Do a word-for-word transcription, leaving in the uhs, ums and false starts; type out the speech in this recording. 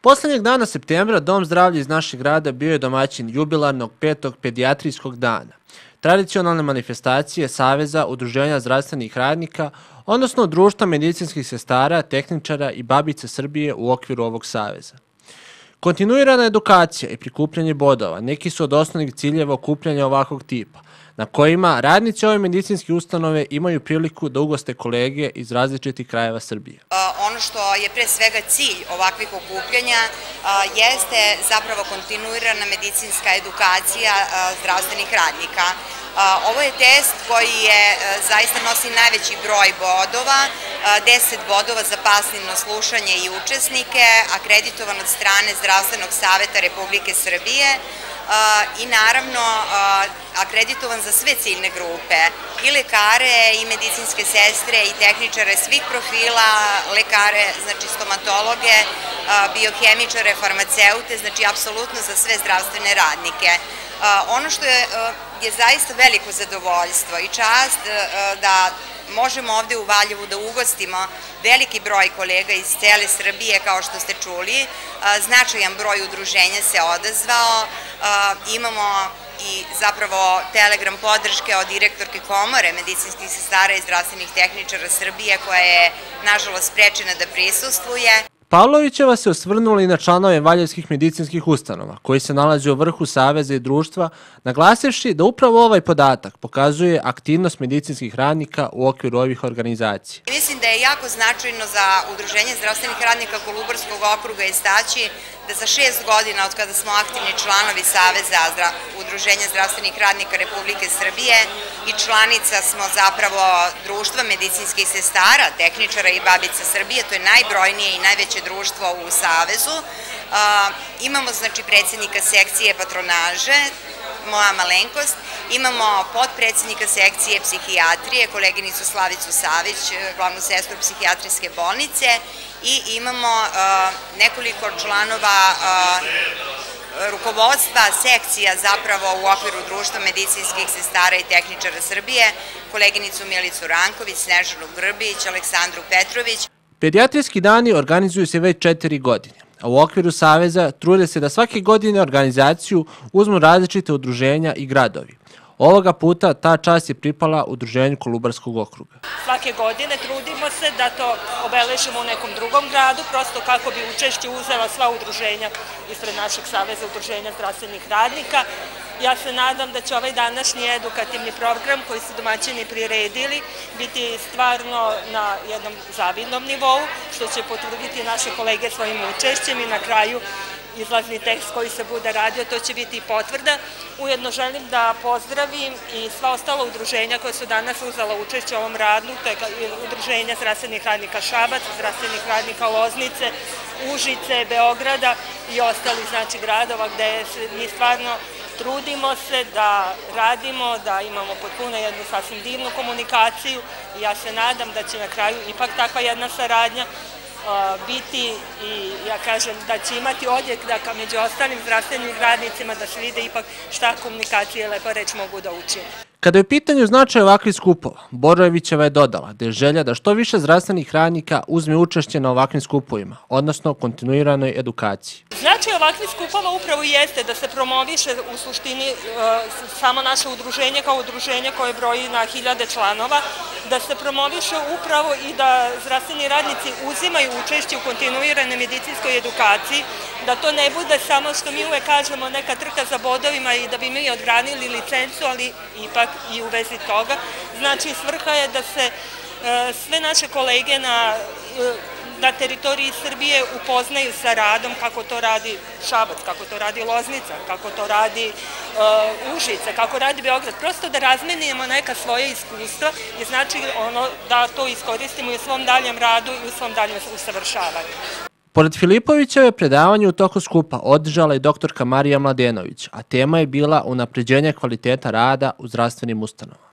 Poslednjeg dana septembra Dom zdravlja iz našeg grada bio je domaćin jubilarnog petog pedijatrijskog dana, tradicionalne manifestacije Saveza udruženja zdravstvenih radnika, odnosno Društva medicinskih sestara, tehničara i babica Srbije u okviru ovog saveza. Kontinuirana edukacija i prikupljanje bodova neki su od osnovnih ciljeva okupljanja ovakvog tipa, na kojima radnici ove medicinske ustanove imaju priliku da ugoste kolege iz različitih krajeva Srbije. Ono što je pre svega cilj ovakvih okupljanja jeste zapravo kontinuirana medicinska edukacija zdravstvenih radnika. Ovo je test koji je zaista nosi najveći broj bodova, deset bodova za pasivno slušanje i učesnike, akreditovan od strane Zdravstvenog saveta Republike Srbije i naravno akreditovan za sve ciljne grupe, i lekare, i medicinske sestre, i tehničare svih profila, lekare, znači stomatologe, biohemičare, farmaceute, znači apsolutno za sve zdravstvene radnike. Ono što je, je zaista veliko zadovoljstvo i čast da možemo ovde u Valjevu da ugostimo veliki broj kolega iz cele Srbije, kao što ste čuli. Značajan broj udruženja se odazvao, imamo i zapravo telegram podrške od direktorke Komore medicinskih sestara i zdravstvenih tehničara Srbije, koja je nažalost sprečena da prisustvuje. Pavlovićeva se osvrnula i na članove valjevskih medicinskih ustanova, koji se nalaze u vrhu saveza i društva, naglasivši da upravo ovaj podatak pokazuje aktivnost medicinskih radnika u okviru ovih organizacija. Mislim da je jako značajno za Udruženje zdravstvenih radnika Kolubarskog okruga istaći da za šest godina od kada smo aktivni članovi Saveza Udruženja zdravstvenih radnika Republike Srbije i članica smo zapravo Društva medicinskih sestara, tehničara i babica Srbije, to je najbrojnije i najveće društvo u Savezu. Imamo znači predsjednika sekcije patronaže, moja malenkost, imamo podpredsjednika sekcije psihijatrije, koleginicu Slavicu Savić, glavnu sestru psihijatrijske bolnice, i imamo nekoliko članova rukovodstva sekcija zapravo u okviru Društva medicinskih sestara i tehničara Srbije, koleginicu Milicu Ranković, Snežanu Grbić, Aleksandru Petrović. Pedijatrijski dani organizuju se već četiri godine, a u okviru Saveza trude se da svake godine organizaciju uzmu različite udruženja i gradovi. Ovoga puta ta čast je pripala Udruženju Kolubarskog okruga. Svake godine trudimo se da to obeležimo u nekom drugom gradu, prosto kako bi učešće uzela sva udruženja ispred našeg Saveza udruženja zdravstvenih radnika. Ja se nadam da će ovaj današnji edukativni program koji su domaćini priredili biti stvarno na jednom zavidnom nivou, što će potvrditi naše kolege svojim učešćem, i na kraju izlazni tekst koji se bude radio, to će biti i potvrda. Ujedno želim da pozdravim i sva ostala udruženja koja su danas uzela učešće u ovom radu, to je Udruženja zdravstvenih radnika Šabac, zdravstvenih radnika Loznice, Užice, Beograda i ostalih znači gradova, gde mi stvarno trudimo se da radimo, da imamo potpuno jednu sasvim divnu komunikaciju, i ja se nadam da će na kraju ipak takva jedna saradnja biti, i ja kažem da će imati odjek da ka među ostalim zdravstvenim radnicima da se vide ipak šta komunikacije, lepa reč, mogu da učine. Kada je u pitanju značaj ovakvih skupova, Borojevićeva je dodala da je želja da što više zdravstvenih radnika uzme učešće na ovakvim skupovima, odnosno kontinuiranoj edukaciji. Značaj ovakvih skupova upravo jeste da se promoviše u suštini samo naše udruženje kao udruženje koje broji na hiljade članova, da se promoviše upravo i da zdravstveni radnici uzimaju učešće u kontinuiranoj medicinskoj edukaciji, da to ne bude samo što mi uvek kažemo neka trka za bodovima i da bi mi odbranili licencu, ali ipak i u vezi toga. Znači, svrha je da se sve naše kolege na na teritoriji Srbije upoznaju sa radom, kako to radi Šabac, kako to radi Loznica, kako to radi Užice, kako radi Beograd. Prosto da razmenimo neka svoja iskustva i znači ono da to iskoristimo i u svom daljem radu i u svom daljem usavršavanju. Pored Filipovićeve predavanje u toku skupa održala i doktorka Marija Mladenović, a tema je bila unapređenje kvaliteta rada u zdravstvenim ustanovama.